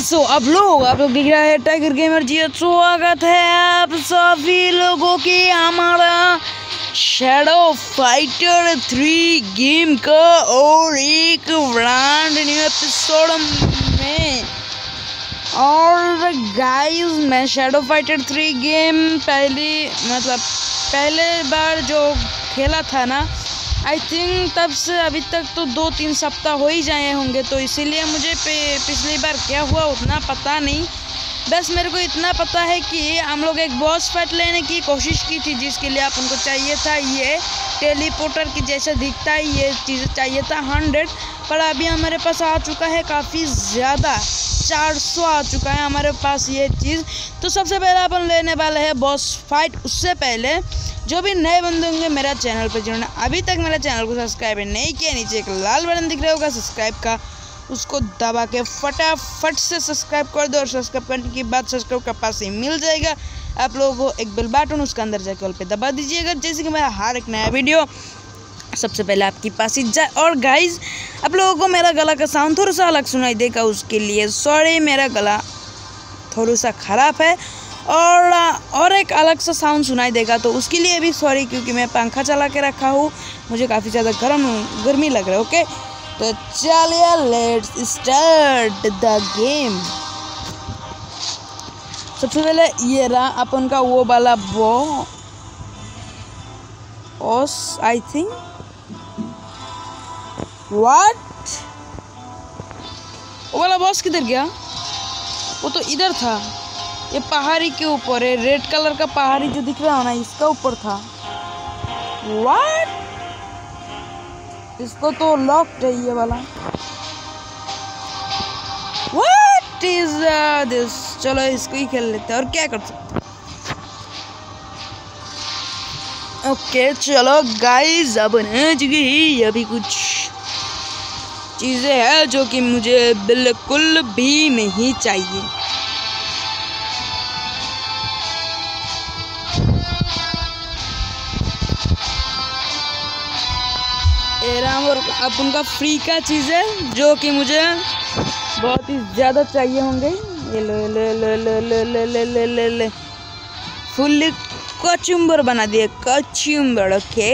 सो आप लोग दिख रहा है टाइगर गेमर जी। स्वागत है आप सभी लोगों की हमारा शैडो फाइटर 3 गेम का और एक ब्रांड न्यू एपिसोड में। और गाइस मैं शैडो फाइटर 3 गेम पहले बार जो खेला था ना, आई थिंक तब से अभी तक तो 2-3 सप्ताह हो ही जाए होंगे, तो इसीलिए मुझे पिछली बार क्या हुआ उतना पता नहीं। बस मेरे को इतना पता है कि हम लोग एक बॉस फाइट लेने की कोशिश की थी, जिसके लिए अपन को चाहिए था ये टेलीपोर्टर की जैसे दिखता है, ये चीज़ चाहिए था 100। पर अभी हमारे पास आ चुका है काफ़ी ज़्यादा, 400 आ चुका है हमारे पास ये चीज़। तो सबसे पहले अपन लेने वाले हैं बॉस फाइट। उससे पहले जो भी नए बंदे होंगे मेरा चैनल पर जुड़ना, अभी तक मेरे चैनल को सब्सक्राइब नहीं किया, नीचे एक लाल बटन दिख रहा होगा सब्सक्राइब का, उसको दबा के फटाफट से सब्सक्राइब कर दो। और सब्सक्राइब करने के बाद सब्सक्राइब का पास ही मिल जाएगा आप लोगों को एक बेल बटन, उसके अंदर जाके ऑल पे दबा दीजिएगा, जैसे कि मेरा हर एक नया वीडियो सबसे पहले आपके पास ही जाए। और गाइज आप लोगों को मेरा गला का साउंड थोड़ा सा अलग सुनाई देगा, उसके लिए सॉरी, मेरा गला थोड़ा सा ख़राब है और एक अलग सा साउंड सुनाई देगा, तो उसके लिए भी सॉरी, क्योंकि मैं पंखा चला के रखा हूँ, मुझे काफ़ी ज़्यादा गर्मी लग रहा है। ओके, तो चलिए लेट्स स्टार्ट द गेम। सबसे पहले ये रहा अपन का वो वाला बॉस, आई थिंक व्हाट, वो वाला बॉस किधर गया? वो तो इधर था, ये पहाड़ी के ऊपर है, रेड कलर का पहाड़ी जो दिख रहा है ना, इसका ऊपर था। व्हाट, इसको तो लॉक्ड है ये वाला। What is this? चलो इसको ही खेल लेते हैं, और क्या कर सकते। ओके चलो गाइस, अब अभी कुछ चीजें हैं जो कि मुझे बिल्कुल भी नहीं चाहिए। और अपन का फ्री का चीज़ है जो कि मुझे बहुत ही ज़्यादा चाहिए होंगे। ये ले फुल्ली कचुम्बर बना दिए, कचुम्बर। ओके,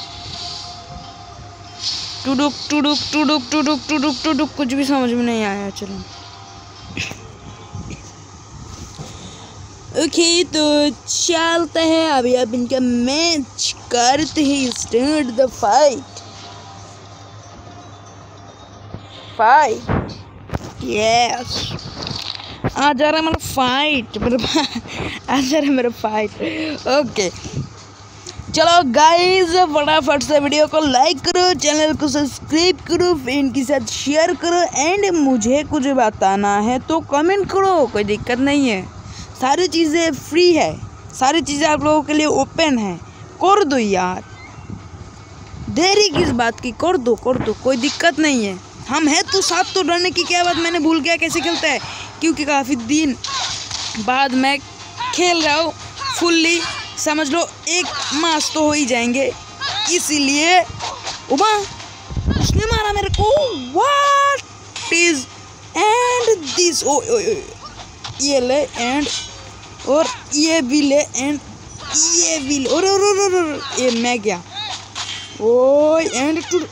टुडुक टुडुक टुडुक टुडुक टुडुक टुडुक, कुछ भी समझ में नहीं आया। चलो ओके, तो चलते हैं अभी अब इनका मैच करते हैं, स्टार्ट द फाइट। यस, आ जा रहा है मेरा फाइट, आ जा रहा है मेरा फाइट। ओके चलो गाइस, फटाफट से वीडियो को लाइक करो, चैनल को सब्सक्राइब करो, फ्रेंड के साथ शेयर करो, एंड मुझे कुछ बताना है तो कमेंट करो, कोई दिक्कत नहीं है। सारी चीज़ें फ्री है, सारी चीज़ें आप लोगों के लिए ओपन है, कर दो यार, देरी किस बात की, कर दो कोई दिक्कत नहीं है। हम हैं तो साथ, तो डरने की क्या बात। मैंने भूल गया कैसे खेलता है, क्योंकि काफ़ी दिन बाद मैं खेल रहा हूँ फुल्ली, समझ लो 1 मास तो हो ही जाएंगे, इसीलिए। उमा, उसने मारा मेरे को। What is and this? ओ ये ले, एंड और ये भी ले, एंड ये भी ले, और ये मैं गया। ओ एंड टू।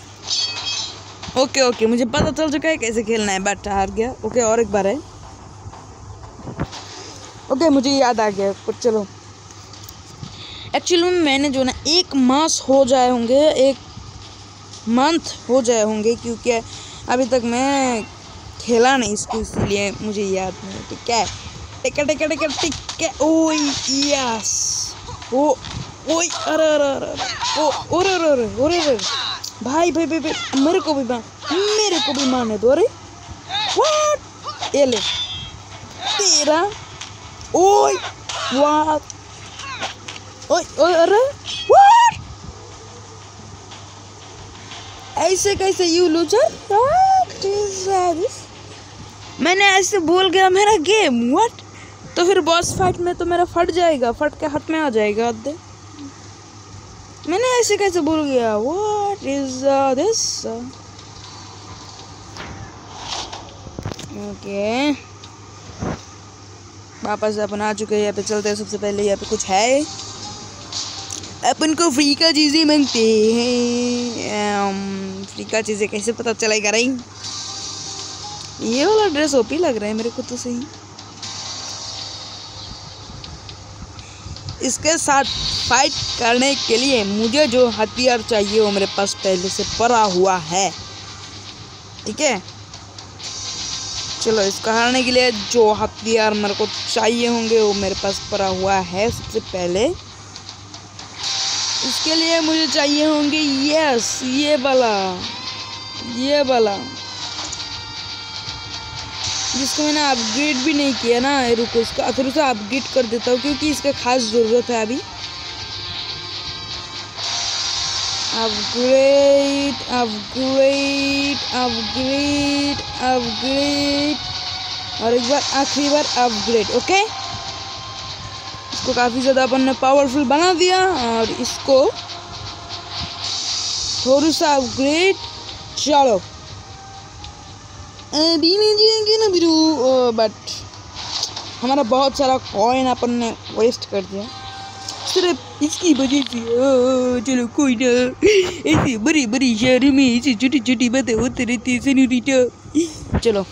ओके, मुझे पता चल चुका है कैसे खेलना है, बट हार गया। ओके, और एक बार है। ओके, मुझे याद आ गया कुछ। चलो, एक्चुअली मैंने जो ना 1 मास हो जाए होंगे, 1 मंथ हो जाए होंगे, क्योंकि अभी तक मैं खेला नहीं इसको, इसलिए मुझे याद नहीं। तो क्या है, टिका ओए यस, ओए अरे भाई मेरे को भी मारने दो। अरे व्हाट, ये ले तेरा। ओए व्हाट, ओए अरे व्हाट, ऐसे कैसे you loser? What is this? मैंने ऐसे बोल गया मेरा गेम। व्हाट, तो फिर बॉस फाइट में तो मेरा फट जाएगा, फट के हाथ में आ जाएगा अद्धे। मैंने ऐसे कैसे बोल गया? What is this? ओके वापस अपन आ चुके हैं, यहाँ पे चलते हैं। सबसे पहले यहाँ पे कुछ है, अपन को फ्री का चीज़ें मांगते हैं। फ्री का चीज़ें कैसे पता चलेगा रही? ये वाला ड्रेस ओपी लग रहा है मेरे को तो सही। इसके साथ फाइट करने के लिए मुझे जो हथियार चाहिए वो मेरे पास पहले से पड़ा हुआ है, ठीक है। चलो इसको हराने के लिए जो हथियार मेरे को चाहिए होंगे वो मेरे पास पड़ा हुआ है। सबसे पहले इसके लिए मुझे चाहिए होंगे यस ये वाला जिसको मैंने अपग्रेड भी नहीं किया ना। रुको इसका फिर उसे अपग्रेड कर देता हूँ क्योंकि इसका खास ज़रूरत है अभी। अपग्रेड अपग्रेड अपग्रेड अपग्रेड और एक बार आखिरी बार अपग्रेड। ओके, इसको काफ़ी ज़्यादा अपन ने पावरफुल बना दिया और इसको थोड़ा सा अपग्रेड। चलो अभी नहीं जाएंगे ना बिरू, बट हमारा बहुत सारा कॉइन अपन ने वेस्ट कर दिया सिर्फ इसकी वजह से। चलो कोई ना, ऐसे बड़ी बड़ी शहर में ऐसी छोटी छोटी बातें होती रहती है। चलो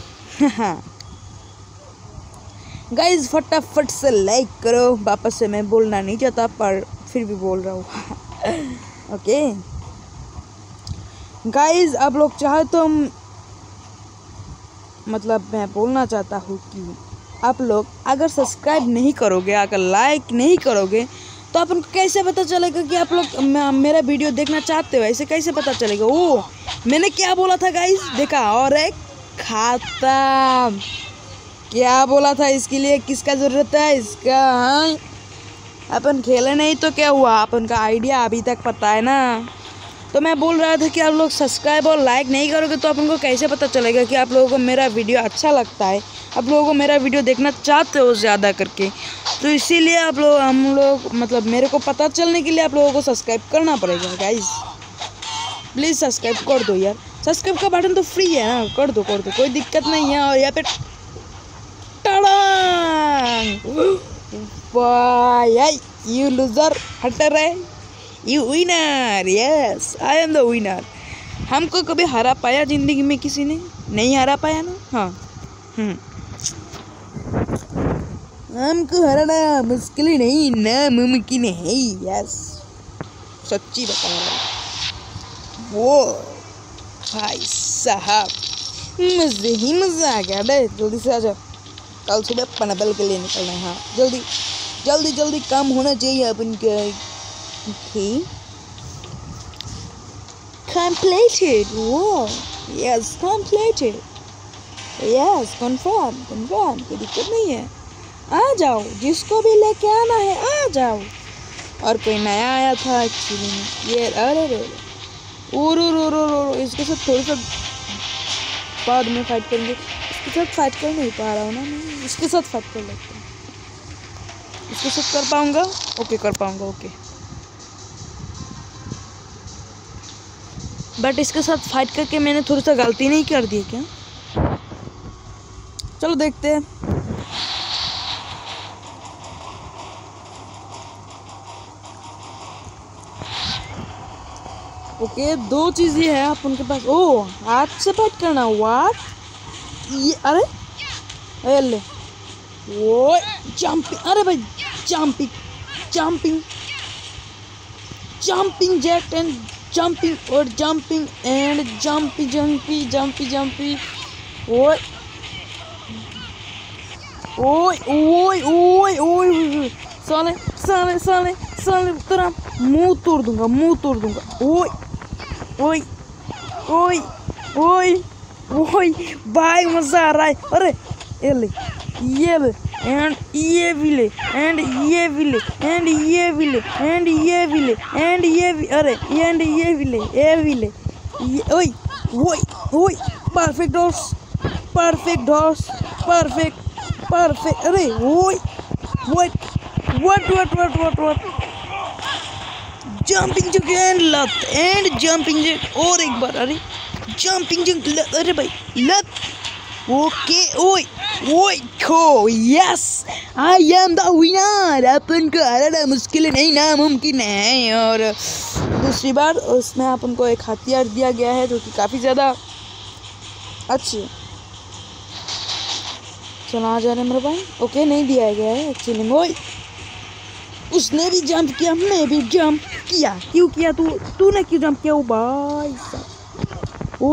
गाइज फटाफट से लाइक करो। वापस से मैं बोलना नहीं चाहता पर फिर भी बोल रहा हूँ। ओके गाइज, आप लोग चाहे तो मतलब मैं बोलना चाहता हूँ कि आप लोग अगर सब्सक्राइब नहीं करोगे, अगर लाइक नहीं करोगे तो अपन को कैसे पता चलेगा कि आप लोग मेरा वीडियो देखना चाहते हो? ऐसे कैसे पता चलेगा? ओ मैंने क्या बोला था गाइस, देखा? और एक खाता क्या बोला था? इसके लिए किसका ज़रूरत है? इसका। हाँ अपन खेले नहीं तो क्या हुआ, अपन का आइडिया अभी तक पता है ना। तो मैं बोल रहा था कि आप लोग सब्सक्राइब और लाइक नहीं करोगे तो अपन को कैसे पता चलेगा कि आप लोगों को मेरा वीडियो अच्छा लगता है, आप लोगों को मेरा वीडियो देखना चाहते हो ज़्यादा करके। तो इसीलिए हम लोग मतलब मेरे को पता चलने के लिए आप लोगों को सब्सक्राइब करना पड़ेगा गाइस। प्लीज़ सब्सक्राइब कर दो यार, सब्सक्राइब का बटन तो फ्री है ना, कर दो कोई दिक्कत नहीं है। और यहाँ पे वाह यू लूजर हट रहे, you winner, yes I am the winner. हमको कभी हरा पाया जिंदगी में किसी ने? नहीं हरा पाया ना। हाँ हमको हराना मुश्किल नहीं, नामुमकिन है। यस सच्ची बता रहा हूँ। वो भाई साहब मज़े ही मज़ा आ गया। बे जल्दी से आ जाओ, कल सुबह पनबल के लिए निकलना है। हाँ जल्दी जल्दी जल्दी काम होना चाहिए अपन का। Okay. Completed. Wow. Yes, completed. Yes, confirm. कोई दिक्कत नहीं है, आ जाओ, जिसको भी लेके आना है आ जाओ। और कोई नया आया था एक्चुअली में ये। अरे इसके साथ थोड़ा सा बाद में फाइट करेंगे। इसके साथ फाइट कर नहीं पा रहा हूँ ना मैं, इसके साथ फाइट कर लेते हैं। इसके साथ कर पाऊँगा? ओके कर पाऊँगा। ओके बट इसके साथ फाइट करके मैंने थोड़ा सा गलती नहीं कर दी क्या? चलो देखते हैं। ओके दो चीज़ें है अपन के पास। ओ हाथ से फाइट करना, व्हाट ये? अरे ले वो जंपिंग, अरे भाई जंपिंग जैक एंड जंपिंग और जंपिंग एंड जंपी ओए साले तेरा मुंह तोड़ दूंगा। ओए भाई मजा आ रहा है। अरे ये ले एंड ये भी ले एंड ये भी ले एंड ये भी ले एंड ये भी ले एंड ये भी, अरे एंड ये भी ले, ये भी ले। ओए परफेक्ट हॉर्स परफेक्ट। अरे ओए व्हाट जंपिंग जंप एंड लत एंड जंपिंग जंप और एक बार। अरे जंपिंग जंप, अरे भाई लत। ओके ओए खो, yes I am the winner. अपन को हराना मुश्किल नहीं नामुमकिन है। और दूसरी बार उसमें अपन को एक हथियार दिया गया है जो कि काफ़ी ज़्यादा अच्छी है। चला जा रहे मेरे भाई। ओके नहीं दिया गया है एक्चुअली। ओए उसने भी जंप किया, मैं भी जंप किया। क्यों किया तूने क्यों जंप किया? ओ भाई साहब,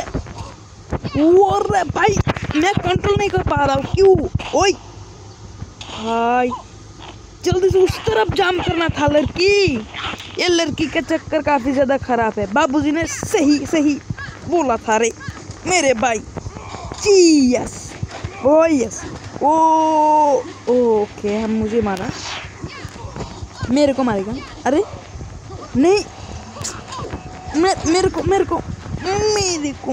और भाई मैं कंट्रोल नहीं कर पा रहा हूँ। क्यों? ओए भाई जल्दी से उस तरफ जंप करना था लड़की। ये लड़की का चक्कर काफ़ी ज़्यादा ख़राब है। बाबूजी ने सही बोला था रे मेरे भाई। जी यस, ओ यस, ओ ओके हम मुझे मारा, मेरे को मारेगा। अरे नहीं, मेरे को मारेगा, मेरे को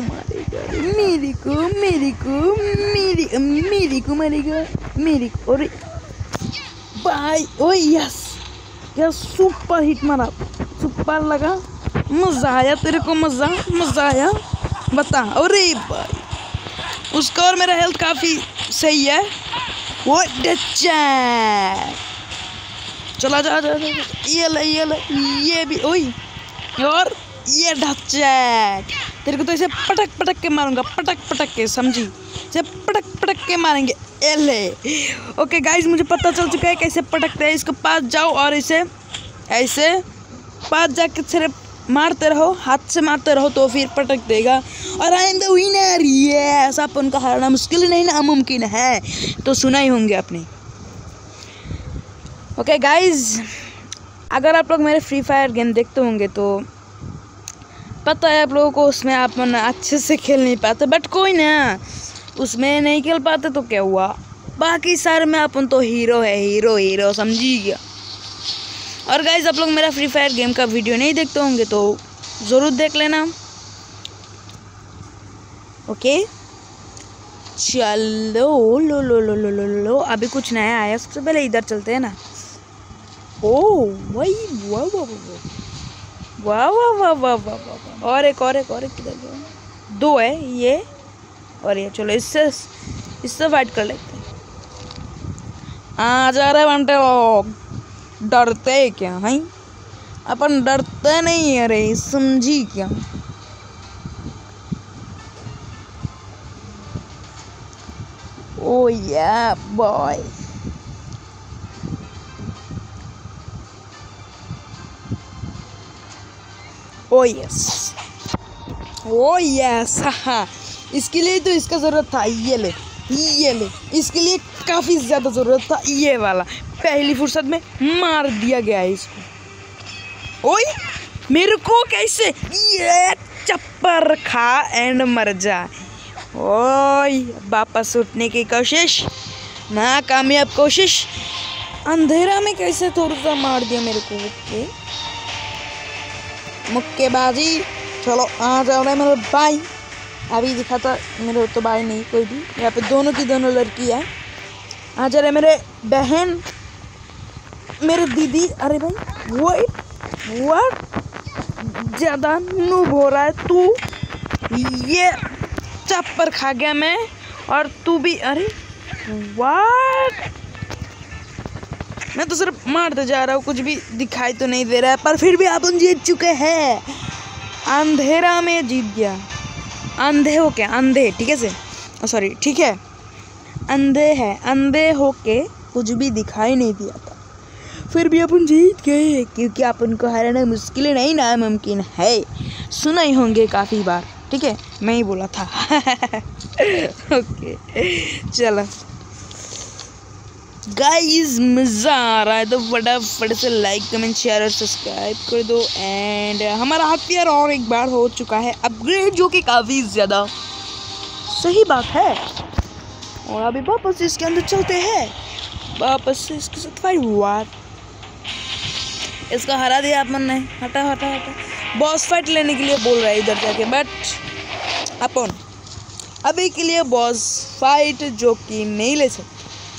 अरे भाई। ओ यस यस, सुपर हिट मारा, सुपर लगा। मज़ा आया तेरे को? मज़ा आया बता। अरे भाई उसका और मेरा हेल्थ काफ़ी सही है। वो चला जा ये ले ये भी। ओए और ये ढचैक, तेरे को तो इसे पटक के मारूंगा, पटक के, समझी? इसे पटक के मारेंगे। एले ओके गाइस, मुझे पता चल चुका है कैसे पटकते हैं। इसको पास जाओ और इसे ऐसे पास जाके सिर्फ मारते रहो, हाथ से मारते रहो तो फिर पटक देगा। और I am the winner. Yes, अपन को हराना मुश्किल नहीं नामुमकिन है, तो सुना ही होंगे आपने। ओके गाइस, अगर आप लोग मेरे फ्री फायर गेम देखते होंगे तो पता है आप लोगों को उसमें आप अच्छे से खेल नहीं पाते, बट कोई ना, उसमें नहीं खेल पाते तो क्या हुआ, बाकी सारे में अपन तो हीरो है, हीरो समझी गया। और गाइज आप लोग मेरा फ्री फायर गेम का वीडियो नहीं देखते होंगे तो ज़रूर देख लेना। ओके चलो लो अभी कुछ नया आया। सबसे पहले इधर चलते हैं ना। ओ वही वाह। और एक किधर गया? दो है ये और ये। चलो इससे फाइट कर लेते हैं। आ जा रहे बंटे लोग, डरते क्या हैं? अपन डरते नहीं, अरे समझी क्या? ओ या बॉय, ओ यस हाँ, इसके लिए तो इसका ज़रूरत था। ये ले इसके लिए काफ़ी ज़्यादा ज़रूरत था। ये वाला पहली फुर्सत में मार दिया गया है इसको। ओए मेरे को कैसे? ये चप्पर खा एंड मर जा। ओए वापस उठने की कोशिश, नाकामयाब कोशिश। अंधेरा में कैसे थोड़ा सा मार दिया मेरे को। ओके मुक्केबाजी। चलो आ जाओ रहे मेरे भाई। अभी दिखा था मेरे तो भाई नहीं कोई भी, यहाँ पे दोनों की दोनों लड़की है। आ जा रहे मेरे बहन, मेरे दीदी। अरे भाई व्हाट ज़्यादा नूब हो रहा है तू। ये चप्पर खा गया मैं और तू भी। अरे व्हाट, मैं तो सिर्फ मारते जा रहा हूँ, कुछ भी दिखाई तो नहीं दे रहा है, पर फिर भी अपन जीत चुके हैं। अंधेरा में जीत गया। अंधे हो क्या? अंधे ठीक है से, सॉरी ठीक है, अंधे है, अंधे हो के कुछ भी दिखाई नहीं दिया था, फिर भी अपन जीत गए, क्योंकि अपन को हराना मुश्किल नहीं नामुमकिन है। सुना ही होंगे काफ़ी बार, ठीक है, मैं ही बोला था। ओके चलो गाइस, मज़ा आ रहा है तो फटाफट से लाइक कमेंट शेयर और सब्सक्राइब कर दो। एंड हमारा हथियार और एक बार हो चुका है अपग्रेड, जो कि काफ़ी ज़्यादा सही बात है। और अभी वापस इसके अंदर चलते हैं, वापस से इसके साथ फाइट हुआ। इसका हरा दिया अपन ने। हटा बॉस फाइट लेने के लिए बोल रहा है इधर जाके, बट अपन अभी के लिए बॉस फाइट जो कि नहीं ले सकते,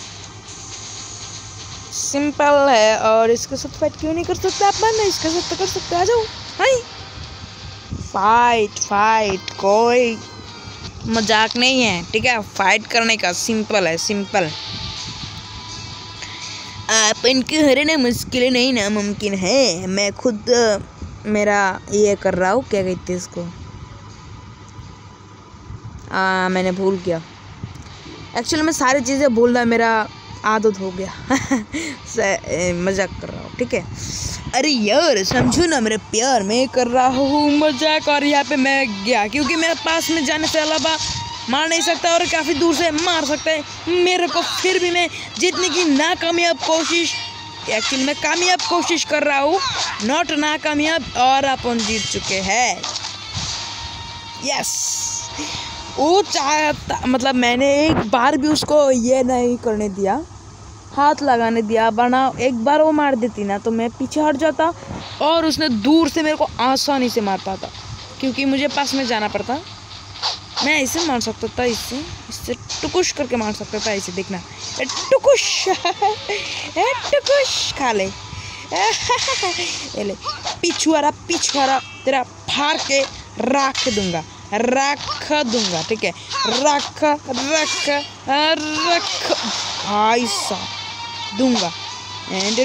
सिंपल है। और इसके साथ फाइट क्यों नहीं कर सकते अपन? इसके साथ तो कर सकते, आ जाओ। हाय फाइट कोई मजाक नहीं है, ठीक है। फाइट करने का सिंपल है, सिंपल। अपन को हराना मुश्किल नहीं नामुमकिन है। मैं खुद मेरा ये कर रहा हूँ, क्या कहते हैं इसको, मैंने भूल गया। एक्चुअली मैं सारी चीज़ें बोलना मेरा आदत हो गया। मजाक कर रहा हूँ, ठीक है। अरे यार समझो ना मेरे प्यार, मैं कर रहा हूँ मजाक। और यहाँ पे मैं गया क्योंकि मेरे पास में जाने से अलावा मार नहीं सकता और काफ़ी दूर से मार सकता है मेरे को। फिर भी मैं जीतने की नाकामयाब कोशिश, एक्चुअली मैं कामयाब कोशिश कर रहा हूँ, नॉट नाकामयाब। और अपन जीत चुके हैं। यस, वो चाहता, मतलब मैंने एक बार भी उसको ये नहीं करने दिया, हाथ लगाने दिया, वरना एक बार वो मार देती ना तो मैं पीछे हट जाता और उसने दूर से मेरे को आसानी से मार पाता, क्योंकि मुझे पास में जाना पड़ता। मैं ऐसे मार सकता था, इससे टुकुश करके मार सकता था। ऐसे देखना, टुकुश टुकुश खा ले। ले पिछुआरा तेरा फाड़ के रख दूंगा, ठीक है। रख भाई साहब दूंगा। And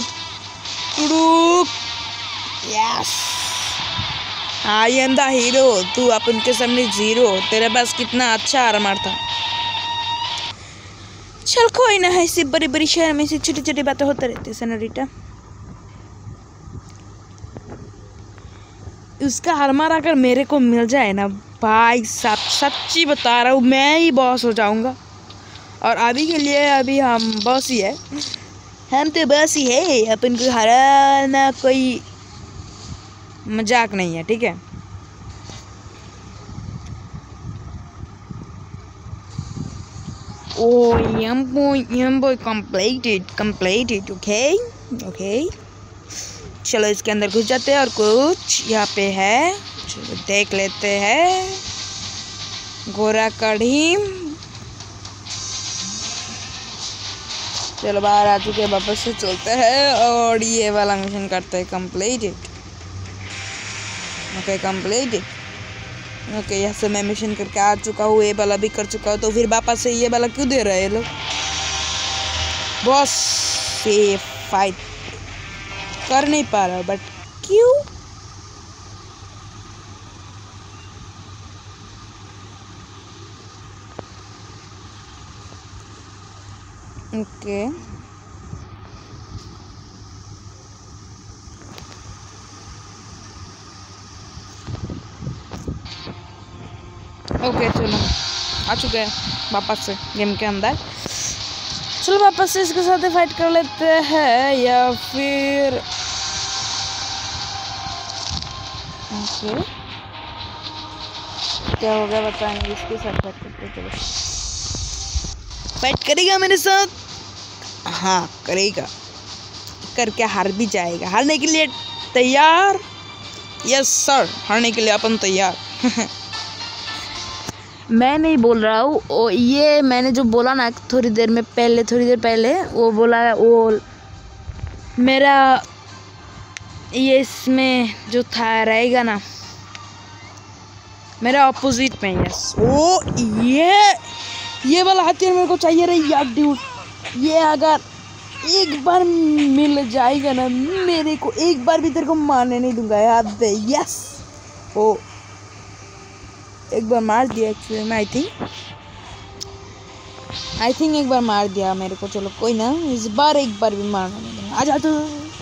yes, I am the hero. तू अपन के सामने जीरो। तेरे पास कितना अच्छा आर्मर था। चल कोई ना, ऐसी बड़ी बड़ी शहर में से छोटी छोटी बातें होती रहती है नोरिटा। उसका आर्मर अगर मेरे को मिल जाए ना भाई साहब, सच्ची बता रहा हूँ, मैं ही बॉस हो जाऊंगा। और अभी के लिए अभी हम बॉस ही है, हम तो बॉस ही है। अपन को हराना कोई मजाक नहीं है, ठीक है। Oh, young boy completed, okay. चलो इसके अंदर घुस जाते हैं और कुछ यहाँ पे है, चलो देख लेते हैं। गोरा कढ़ी, चलो बाहर आ चुके, वापस से चलते हैं और ये वाला मिशन करते हैं कंप्लीटेड। ओके, यहाँ से मैं मिशन करके आ चुका हूँ, ये वाला भी कर चुका हूँ, तो फिर वापस से ये वाला क्यों दे रहे हैं लोग? बॉस से फाइट कर नहीं पा रहा, बट क्यों? ओके चलो आ चुके हैं वापस से गेम के अंदर। चलो वापस से इसके साथ फाइट कर लेते हैं, या फिर ओके क्या हो गया बताएंगे। इसके साथ फाइट करते, चलो फाइट करेगा मेरे साथ। हाँ करेगा, करके हार भी जाएगा। हारने के लिए तैयार? यस सर, हारने के लिए अपन तैयार। मैं नहीं बोल रहा हूँ, ये मैंने जो बोला ना थोड़ी देर पहले वो बोला है, वो मेरा ये इसमें जो था रहेगा ना मेरा ऑपोजिट में। यस, ओ ये वाला हथियार मेरे को चाहिए रही यार ड्यूड। ये अगर एक बार मिल जाएगा ना मेरे को, एक बार भी तेरे को मारने नहीं दूंगा याद दे। यस, ओ एक बार मार दिया एक्चुअली में, आई थिंक एक बार मार दिया मेरे को। चलो कोई ना, इस बार एक बार भी मारना नहीं दूंगा। आ जा तू,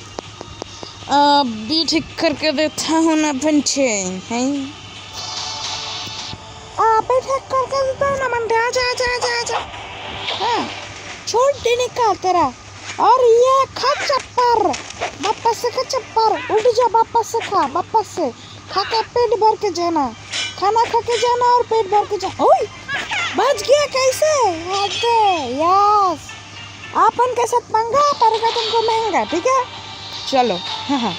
भी ठीक करके देता हूँ ना पंचे हैं। ठीक करके देता हूँ ना मंडे। आजा। हाँ छोड़ देने का तेरा। और ये खा चप्पर, वापस से खा चप्पर, उल्ट जा, वापस से खा, वापस से खा के पेट भर के जाना, खाना खा के जाना और पेट भर के जाना। ओए बच गया कैसे? यस, आपन के साथ पंगा पड़ेगा तुमको महंगा, ठीक है। चलो हाँ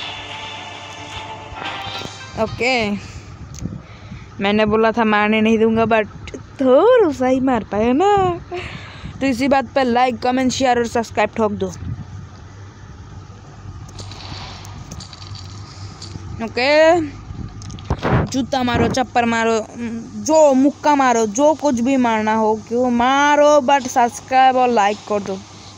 ओके, मैंने बोला था मारने नहीं दूंगा, बट थोड़ा सा ही मार पाया ना। तो इसी बात पर लाइक कमेंट शेयर और सब्सक्राइब ठोक दो। ओके जूता मारो, चप्पल मारो, जो मुक्का मारो, जो कुछ भी मारना हो क्यों मारो, बट सब्सक्राइब और लाइक कर दो।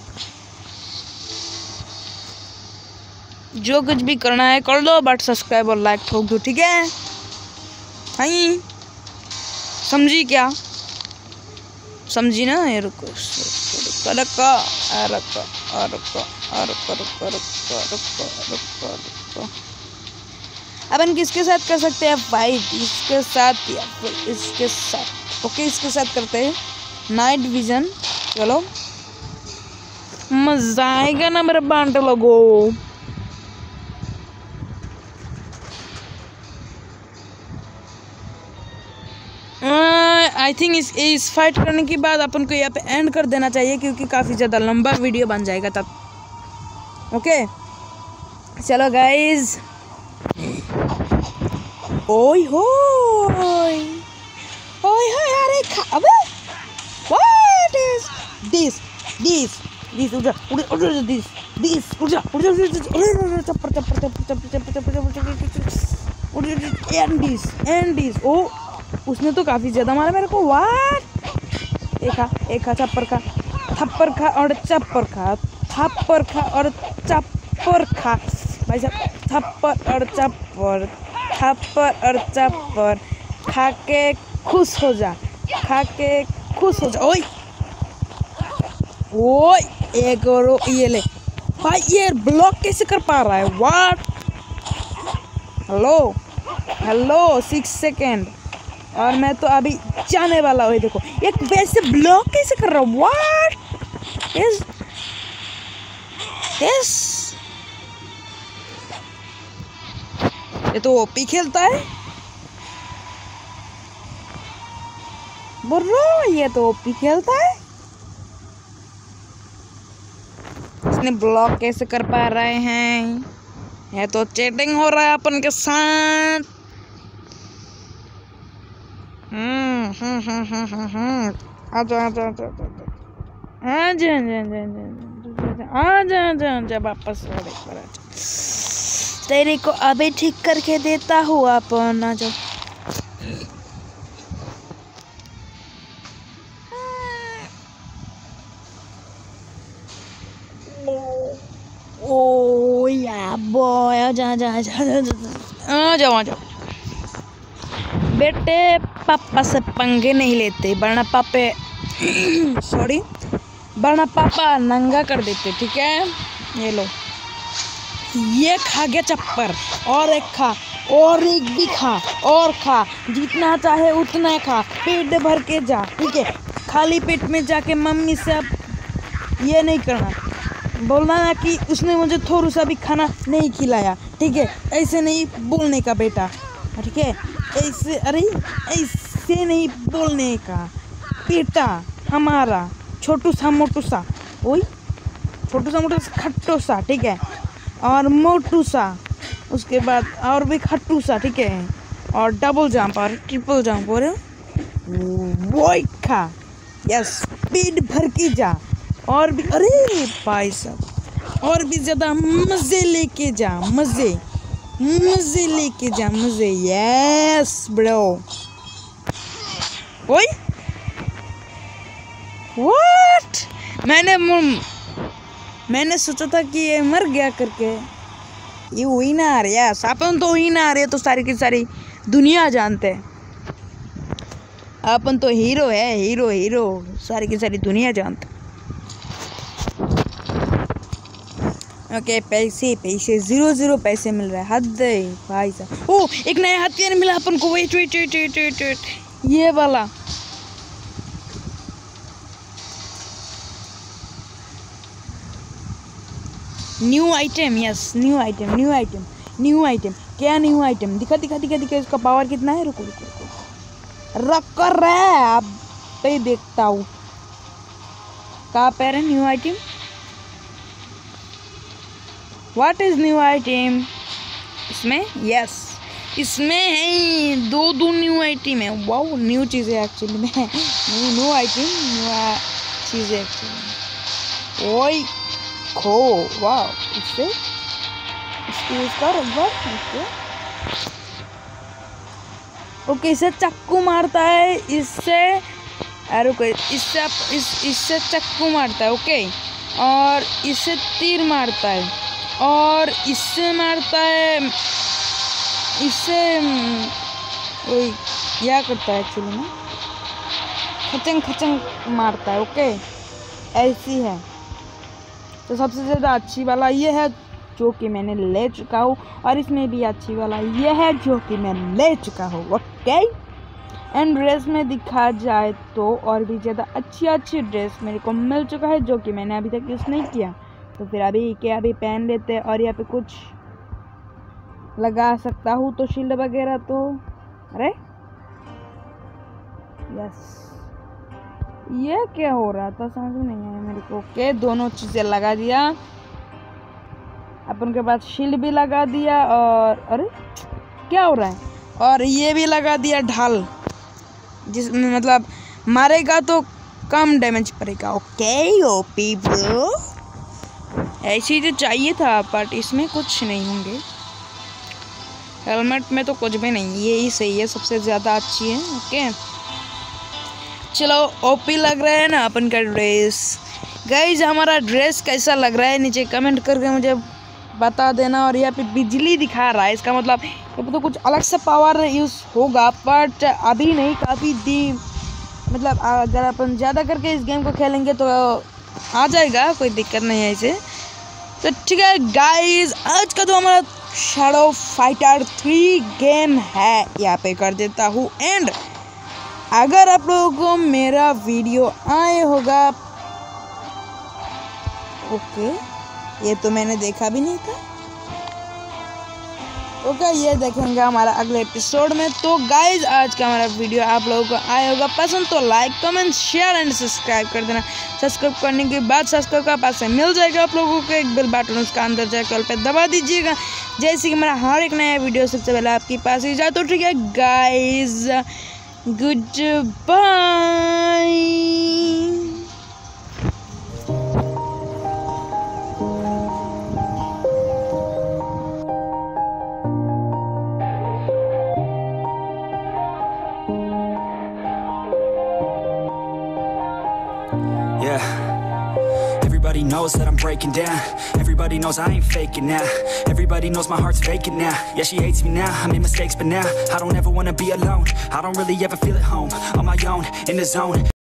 जो कुछ भी करना है कर दो, बट सब्सक्राइब और लाइक ठोक दो, ठीक है? हाँ, समझी क्या? समझी ना? ये रुको अपन किसके साथ कर सकते हैं फाइट? इसके साथ या फिर इसके साथ? ओके, इसके साथ करते हैं। नाइट विजन, चलो मजा आएगा ना मेरे बांटे लोगो। आई थिंक इस फाइट करने के बाद अपन को यहाँ पे एंड कर देना चाहिए, क्योंकि काफ़ी ज़्यादा लंबा वीडियो बन जाएगा तब। ओके चलो गाइज। ओय होय ओय होय, अरे अबे व्हाट इज दिस दिस उड़ दिस एंड दिस। ओ उसने तो काफी ज्यादा मारा मेरे को। वाट एक खा चप्पर खा, थप्पड़ खा और चप्पर खा, थप्पड़ खा और चप्पर खा भाई साहब, थप्पड़ और चप्पर, थप्पड़ और चप्पर खा के खुश हो जा, खा के खुश हो जा। ओए ओए एक और ये ले भाई, ये ब्लॉक कैसे कर पा रहा है? व्हाट? हेलो 6 सेकेंड और मैं तो अभी जाने वाला हूँ। देखो एक वैसे ब्लॉक कैसे कर रहा हूँ? What is this? ये तो ओपी खेलता है ब्रो, ये तो ओपी खेलता है। इसने ब्लॉक कैसे कर पा रहे हैं? ये तो चीटिंग हो रहा है अपन के साथ। आजा वापस तेरे को अभी ठीक करके देता हूँ अपन। आजा ओ या बॉय, आजा बेटे, पापा से पंगे नहीं लेते, वरना पापे सॉरी वरना पापा नंगा कर देते, ठीक है? ये लो, ये खा गया चप्पर, और एक खा, और एक भी खा, और खा, जितना चाहे उतना खा, पेट भर के जा, ठीक है? खाली पेट में जाके मम्मी से अब ये नहीं करना, बोलना ना कि उसने मुझे थोड़ा सा भी खाना नहीं खिलाया, ठीक है? ऐसे नहीं बोलने का बेटा, ठीक है? ऐसे, अरे ऐसे नहीं बोलने का बेटा हमारा, छोटू सा मोटू सा, वही छोटू सा मोटू सा खट्टू सा, ठीक है? और मोटू सा, उसके बाद और भी खट्टू सा, ठीक है? और डबल जंप और ट्रिपल जंप, और वो खा, यस, पेट भर के जा, और भी, अरे भाई साहब, और भी ज्यादा मजे लेके जा, मजे लेके जा, मजे, यस ब्रो। ओए व्हाट? मैंने सोचा था कि ये मर गया करके, ये विनर, यस, अपन तो विनर है, तो सारी की सारी दुनिया जानते हैं अपन तो हीरो है, हीरो सारी की सारी दुनिया जानते। ओके पैसे 0 पैसे मिल रहा है, हद है भाई साहब। ओ एक नया हथियार मिला अपन को, वेट, ये वाला, new item, yes, new item. क्या न्यू आइटम? दिखा इसका पावर कितना है? रुको रख कर रहा है, अब पे देखता हूँ कहाँ पे है new item. What is new item? इसमें, यस, इसमें है दो न्यू आइटम है। वाओ, न्यू चीज़ें एक्चुअली में, न्यू आइटम, न्यू चीज़ें एक्चुअली। ओए खो, वाह, इसको यूज कर एक बार, ओके, इसे चाकू मारता है, इससे रुको, इससे चाकू मारता है। ओके, और इससे तीर मारता है, और इससे मारता है, इससे वही क्या करता है एक्चुअली में, खचंग खचंग मारता है। ओके, ऐसी है। तो सबसे ज़्यादा अच्छी वाला ये है जो कि मैंने ले चुका हूँ, और इसमें भी अच्छी वाला ये है जो कि मैं ले चुका हूँ। ओके, एंड ड्रेस में दिखा जाए तो और भी ज़्यादा अच्छी ड्रेस मेरे को मिल चुका है जो कि मैंने अभी तक यूज़ नहीं किया। तो फिर अभी पहन लेते हैं, और यहाँ पे कुछ लगा सकता हूँ तो शील्ड वगैरह। तो अरे यस, ये क्या हो रहा था समझ नहीं आया मेरे को। ओके, दोनों चीज़ें लगा दिया, अपन के पास शील्ड भी लगा दिया, और अरे क्या हो रहा है, और ये भी लगा दिया ढाल, जिसमें मतलब मारेगा तो कम डैमेज पड़ेगा। ओके ओपी ब्रो, ऐसी तो चाहिए था, बट इसमें कुछ नहीं होंगे। हेलमेट में तो कुछ भी नहीं, ये ही सही है, सबसे ज़्यादा अच्छी है। ओके, चलो ओपी लग रहा है ना अपन का ड्रेस। गाइज, हमारा ड्रेस कैसा लग रहा है नीचे कमेंट करके मुझे बता देना। और यहाँ पे बिजली दिखा रहा है, इसका मतलब ये तो कुछ अलग सा पावर यूज़ होगा, बट अभी नहीं, काफ़ी मतलब अगर अपन ज़्यादा करके इस गेम को खेलेंगे तो आ जाएगा, कोई दिक्कत नहीं है इसे। तो ठीक है गाइज, आज का तो हमारा शैडो फाइटर 3 गेम है, यहाँ पे कर देता हूँ एंड। अगर आप लोगों को मेरा वीडियो आए होगा, ओके, ये तो मैंने देखा भी नहीं था। ओके, ये देखेंगे हमारा अगले एपिसोड में। तो गाइज, आज का हमारा वीडियो आप लोगों को आया होगा पसंद तो like comment share and subscribe कर देना। सब्सक्राइब करने के बाद सब्सक्राइब का पास से मिल जाएगा आप लोगों को एक बेल बटन, उसका अंदर जाकर ऑल पे दबा दीजिएगा, जैसे कि मेरा हर एक नया वीडियो सबसे पहले आपके पास ही जाए। तो ठीक है guys, good bye. Yeah, everybody knows that I'm breaking down. Everybody knows I ain't faking now. Everybody knows my heart's vacant now. Yeah, she hates me now, I made mistakes but now I don't ever wanna be alone. I don't really ever feel at home, on my own, in the zone.